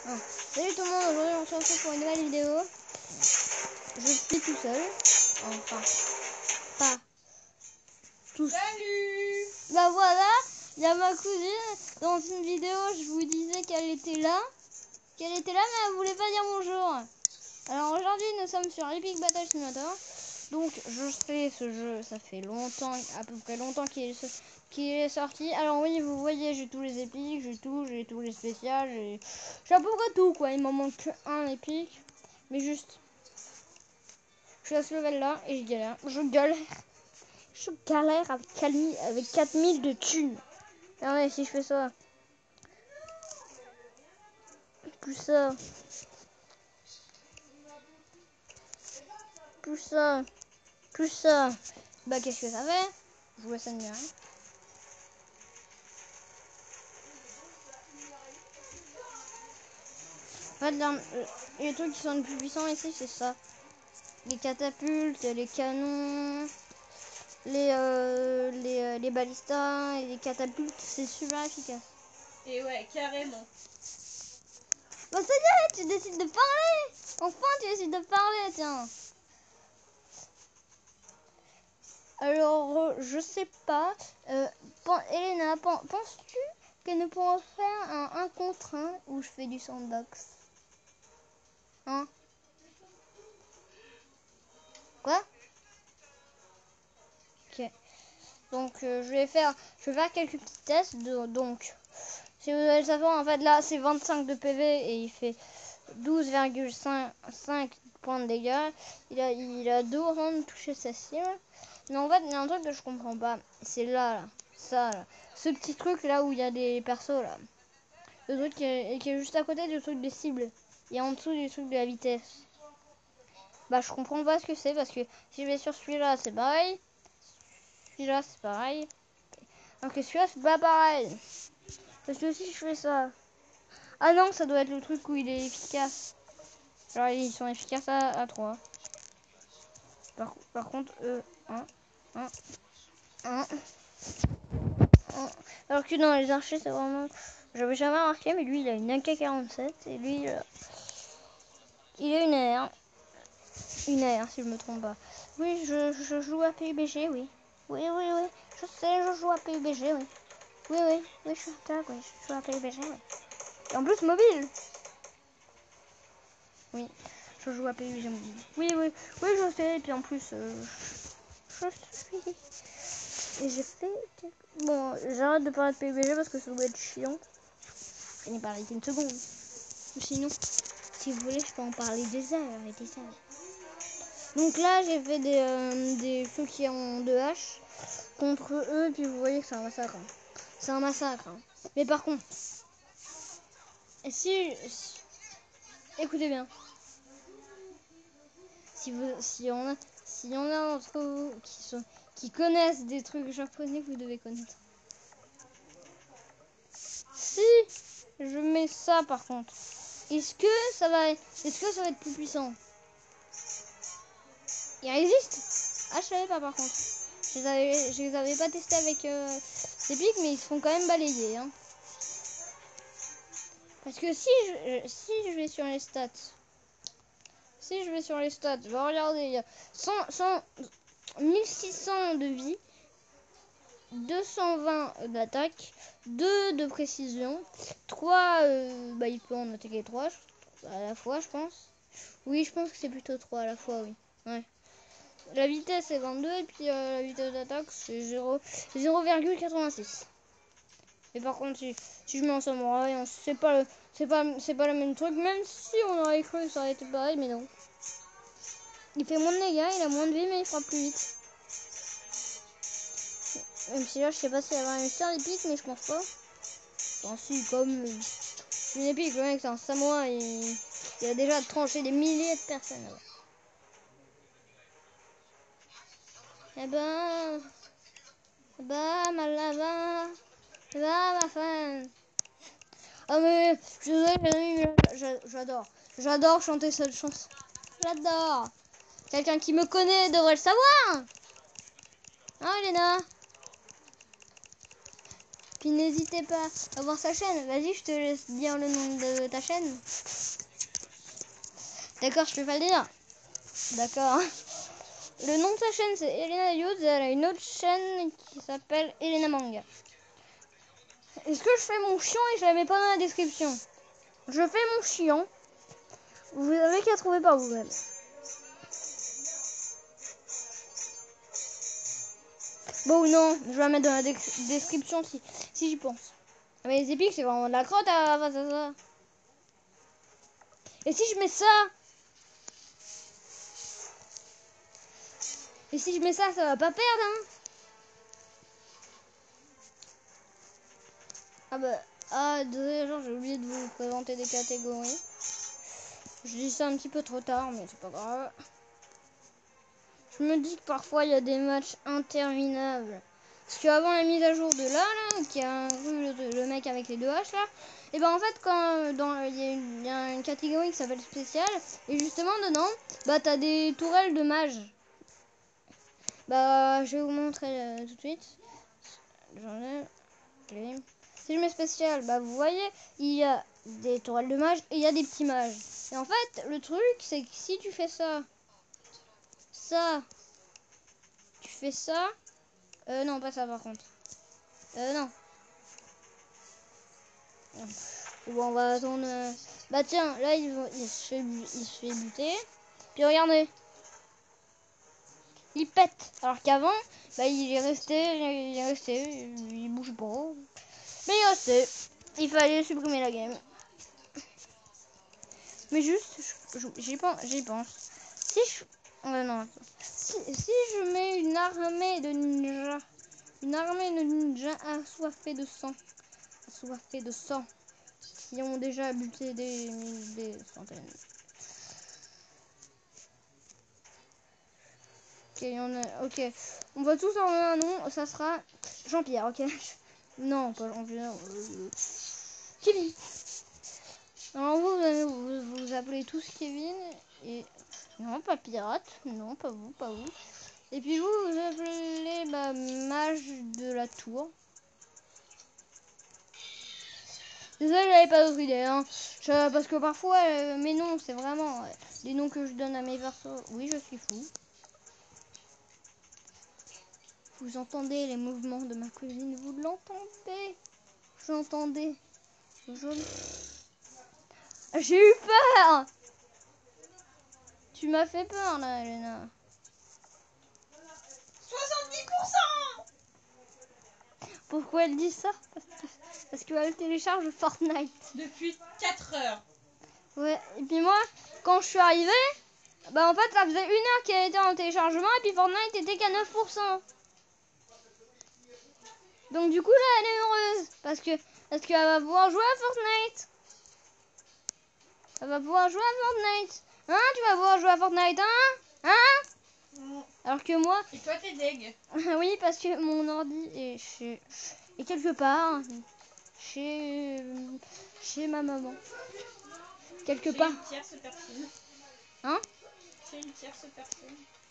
Salut tout le monde, aujourd'hui on se retrouve pour une nouvelle vidéo. Je suis tout seul. Enfin, pas tous. Salut. Bah voilà, il y a ma cousine. Dans une vidéo, je vous disais qu'elle était là. Mais elle voulait pas dire bonjour. Alors aujourd'hui, nous sommes sur Epic Battle Simulator. Donc je sais ce jeu, ça fait longtemps, à peu près longtemps qu'il est sorti. Alors oui, vous voyez, j'ai tous les épiques, j'ai tous les spéciales, j'ai à peu près tout quoi. Il m'en manque qu'un épique, mais juste, je suis à ce level là et je galère. Je galère avec 4000 de thunes. Regardez, si je fais ça, plus ça, plus ça, plus ça, bah qu'est-ce que ça fait? Je vois ça de bien. En fait, les trucs qui sont les plus puissants ici, c'est ça. Les catapultes, les canons, les balistas et les catapultes, c'est super efficace. Et ouais, carrément. Bon, ça y est, tu décides de parler. Enfin, tu décides de parler, tiens. Alors, je sais pas. Elena, penses-tu qu'elle ne pourra faire un 1 contre 1 où je fais du sandbox? Hein? Quoi? Ok. Donc, je vais faire quelques petits tests. Donc, si vous allez savoir, en fait, là, c'est 25 de PV et il fait 12,5 points de dégâts. Il a 2 rounds touché sa cible. Mais en fait, il y a un truc que je comprends pas. C'est là, ça, là. Ce petit truc là où il y a des persos là. Le truc qui est juste à côté du truc des cibles. Et en dessous du truc de la vitesse. Bah, je comprends pas ce que c'est parce que si je vais sur celui-là, c'est pareil. Celui-là, c'est pareil. Donc celui-là, c'est pas pareil. Parce que si je fais ça. Ah non, ça doit être le truc où il est efficace. Genre, ils sont efficaces à 3. Par contre, 1. Alors que dans les archers, c'est vraiment... J'avais jamais remarqué, mais lui, il a une AK-47. Et lui, il a une AR. Une AR, si je me trompe pas. Oui, je joue à PUBG, oui. Oui. Je sais, je joue à PUBG, oui. Oui, je suis tag, oui. Je joue à PUBG, oui. Et en plus, mobile. Oui, je joue à PUBG mobile. Oui, je sais. Et puis en plus, je suis... Et j'ai fait... Bon, j'arrête de parler de PUBG parce que ça doit être chiant. Je n'ai parlé qu'une seconde. Ou sinon, si vous voulez, je peux en parler des heures et des heures. Donc là, j'ai fait des ceux qui ont 2 haches contre eux. Puis vous voyez que c'est un massacre. Hein. C'est un massacre. Hein. Mais par contre, si écoutez bien. Si y en a d'entre vous qui connaissent des trucs japonais, vous devez connaître. Si je mets ça par contre, est-ce que ça va être plus puissant? Il résiste? Ah, je savais pas par contre. Je les avais pas testés avec des pics, mais ils se font quand même balayer. Hein. Parce que si je vais sur les stats, je vais regarder, il y a 1600 de vie, 220 d'attaque, 2 de précision, 3, bah, il peut en attaquer 3 à la fois, je pense. Oui, je pense que c'est plutôt 3 à la fois, oui. Ouais. La vitesse est 22 et puis la vitesse d'attaque c'est 0,86. Et par contre, si je mets en samouraï, c'est pas le même truc, même si on aurait cru que ça aurait été pareil, mais non. Il fait moins de dégâts, il a moins de vie, mais il frappe plus vite. Même si là, je sais pas s'il y avait un star épique, mais je pense pas. Enfin, si, comme une épique, le mec, c'est un samouraï, il a déjà tranché des milliers de personnes. Là. Malava, ma fan. Ah mais, je suis désolée, j'adore chanter cette chanson. J'adore. Quelqu'un qui me connaît devrait le savoir. Hein, Elena? Puis n'hésitez pas à voir sa chaîne. Vas-y, je te laisse dire le nom de ta chaîne. D'accord, je peux pas le dire. D'accord. Le nom de sa chaîne, c'est Elena Youth. Elle a une autre chaîne qui s'appelle Elena Manga. Est-ce que je fais mon chiant et je la mets pas dans la description? Je fais mon chiant. Vous avez qu'à trouver par vous-même. Bon ou non, je vais la mettre dans la description si j'y pense. Mais les épiques, c'est vraiment de la crotte face à ça. Et si je mets ça? Et si je mets ça, ça va pas perdre, hein? Ah bah, désolé, genre, j'ai oublié de vous présenter des catégories. Je dis ça un petit peu trop tard, mais c'est pas grave. Je me dis que parfois, il y a des matchs interminables. Parce qu'avant la mise à jour de là qui a inclus le mec avec les 2 H, là, et ben en fait, quand il y a une catégorie qui s'appelle spécial, et justement, dedans, bah, t'as des tourelles de mages. Bah, je vais vous montrer tout de suite. J'enlève. Okay. Si je mets spécial, bah vous voyez, il y a des tourelles de mages et il y a des petits mages. Et en fait, le truc, c'est que si tu fais ça, tu fais ça, non, pas ça par contre. Non. Bon, on va attendre. Bah tiens, là, il se fait buter. Puis regardez. Il pète. Alors qu'avant, bah il est resté, il bouge pas. Mais il est resté. Il fallait supprimer la game. Mais juste, j'y pense. Si je... non. Si je mets une armée de ninjas assoiffés de sang, qui ont déjà buté des centaines. Ok, on va tous en un nom, ça sera Jean-Pierre, ok? Non, pas Jean-Pierre. Kevin. Alors vous appelez tous Kevin et non, pas pirate, non, pas vous. Et puis vous appelez mage de la tour. Désolé, j'avais pas d'autre idée, hein. Parce que parfois mes noms, c'est vraiment des noms que je donne à mes persos. Oui, je suis fou. Vous entendez les mouvements de ma cousine, vous l'entendez? J'entendais. J'ai eu peur. Tu m'as fait peur là, Elena. 70%. Pourquoi elle dit ça? Parce qu'elle télécharge Fortnite. Depuis 4 heures. Ouais, et puis moi, quand je suis arrivée, bah en fait ça faisait 1 heure qu'elle était en téléchargement et puis Fortnite était qu'à 9%. Donc du coup là elle est heureuse parce qu'elle va pouvoir jouer à Fortnite. Elle va pouvoir jouer à Fortnite. Hein, tu vas pouvoir jouer à Fortnite, hein? Alors que moi... Et toi t'es deg. Oui, parce que mon ordi est quelque part chez ma maman. Quelque part. Une tierce personne. Hein? Chez une tierce personne.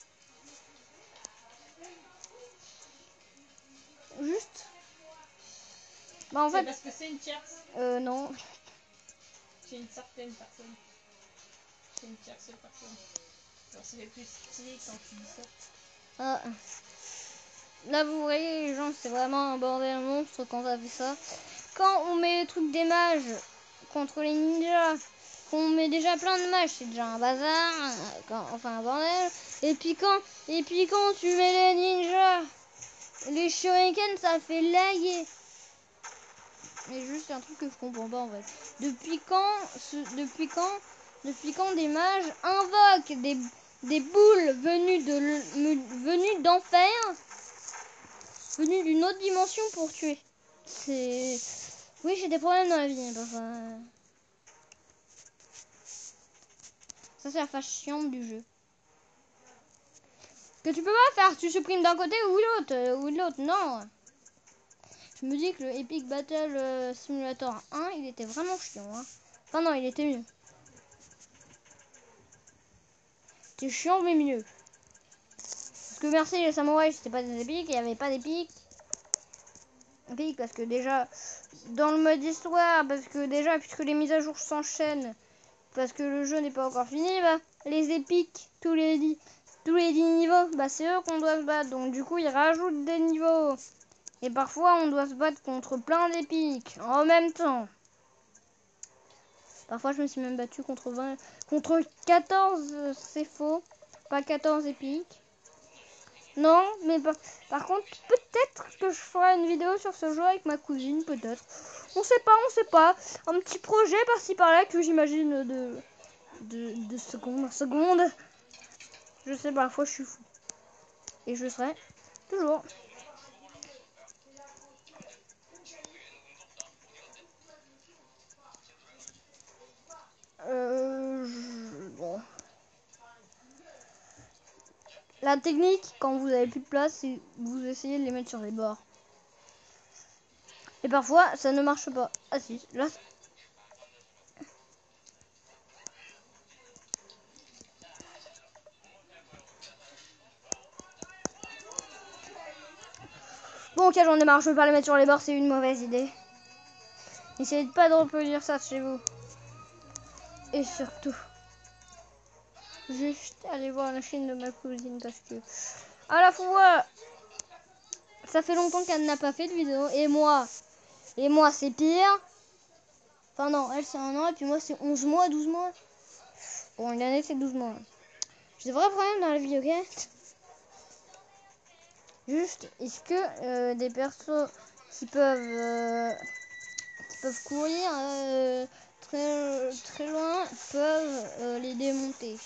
Juste. Bah en fait... parce que c'est une tierce. Non. Chez une certaine personne. Chez une tierce personne. Alors c'est plus stylé quand tu dis ça. Ah. Là vous voyez les gens, c'est vraiment un bordel monstre quand ça fait ça. Quand on met les trucs des mages contre les ninjas, qu'on met déjà plein de mages, c'est déjà un bazar, enfin un bordel. Et puis quand tu mets les ninjas, les shurikens, ça fait laguer. Mais juste un truc que je comprends pas en fait. Depuis quand des mages invoquent des boules venues d'enfer, venues d'une autre dimension pour tuer? C'est... Oui, j'ai des problèmes dans la vie, parfois. Ça, c'est la phase chiante du jeu. Que tu peux pas faire, tu supprimes d'un côté ou de l'autre, non. Je me dis que le Epic Battle Simulator 1, il était vraiment chiant, hein. Enfin non, il était mieux. C'était chiant mais mieux. Parce que merci les samouraïs, c'était pas des épiques, il n'y avait pas d'épiques. épique parce que déjà, dans le mode histoire, parce que déjà, puisque les mises à jour s'enchaînent, parce que le jeu n'est pas encore fini, bah, les épiques, tous les 10 niveaux, bah, c'est eux qu'on doit se battre. Donc du coup, ils rajoutent des niveaux. Et parfois, on doit se battre contre plein d'épiques en même temps. Parfois, je me suis même battu contre 14, c'est faux. Pas 14 épiques. Non, mais par contre, peut-être que je ferai une vidéo sur ce jeu avec ma cousine, peut-être. On sait pas. Un petit projet par-ci par-là que j'imagine de seconde en seconde. Je sais, parfois je suis fou. Et je serai toujours. Bon. La technique, quand vous avez plus de place, c'est vous essayez de les mettre sur les bords. Et parfois, ça ne marche pas. Ah si, là... Bon, ok, j'en ai marre, je veux pas les mettre sur les bords, c'est une mauvaise idée. Essayez pas de reproduire ça chez vous. Et surtout, juste aller voir la chaîne de ma cousine parce que, à la fois, ça fait longtemps qu'elle n'a pas fait de vidéo. Et moi c'est pire. Enfin non, elle c'est 1 an et puis moi c'est 11 mois, 12 mois. Bon, une année c'est 12 mois. J'ai des vrais problèmes dans la vie, ok? Juste, est-ce que des persos qui peuvent courir très loin peuvent les démonter?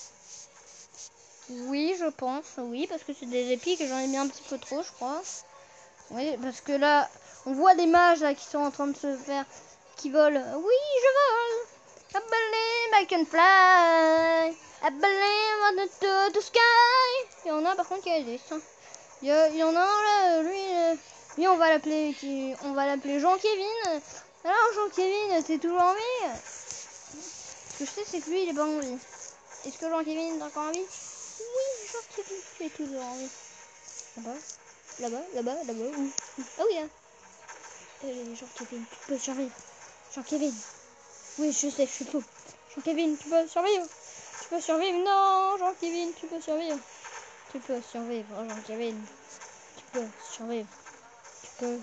Oui, je pense, oui, parce que c'est des épiques et j'en ai mis un petit peu trop, je crois. Oui, parce que là, on voit des mages là, qui sont en train de se faire, qui volent. Oui, je vole. I believe I can fly. I believe on the sky. Il y en a par contre qui a des. Il y en a un là, lui on va l'appeler Jean-Kévin. Alors Jean-Kévin, t'es toujours en vie? Ce que je sais, c'est que lui, il est pas en vie. Est-ce que Jean-Kévin est encore en vie? Oui, Jean-Kévin, tu es toujours en vie. Là-bas, où? Ah oui, hein. Jean-Kévin, tu peux survivre. Jean-Kévin. Oui, je sais, je suis fou. Jean-Kévin, tu peux survivre. Tu peux survivre. Non, Jean-Kévin, tu peux survivre. Tu peux survivre, Jean-Kévin. Tu peux survivre. Tu peux.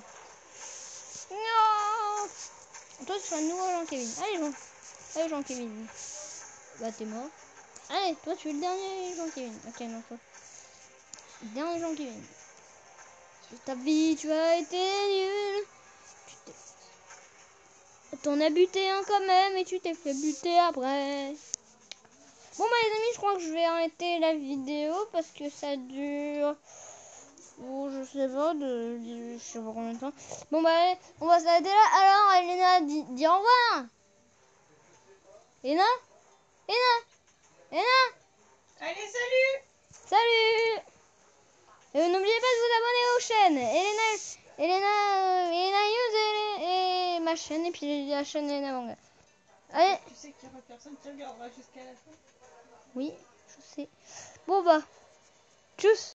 Non. Toi, tu seras le nouveau Jean-Kévin. Allez, Jean-Kévin. Bah, t'es mort. Allez, toi, tu es le dernier Jean-Kévin. Ok, non, toi. Le dernier Jean-Kévin. Ta vie, tu as été nul. T'en as buté un quand même et tu t'es fait buter après. Bon bah les amis, je crois que je vais arrêter la vidéo parce que ça dure... Oh, je sais pas, je sais pas combien de temps. Bon bah allez, on va s'arrêter là. Alors Elena, dis au revoir. Elena. Allez, salut! Salut. N'oubliez pas de vous abonner aux chaînes Elena News et ma chaîne et puis la chaîne Elena Manga. Allez. Tu sais qu'il y aura personne qui regardera jusqu'à la fin. Oui, je sais. Bon bah, tchuss.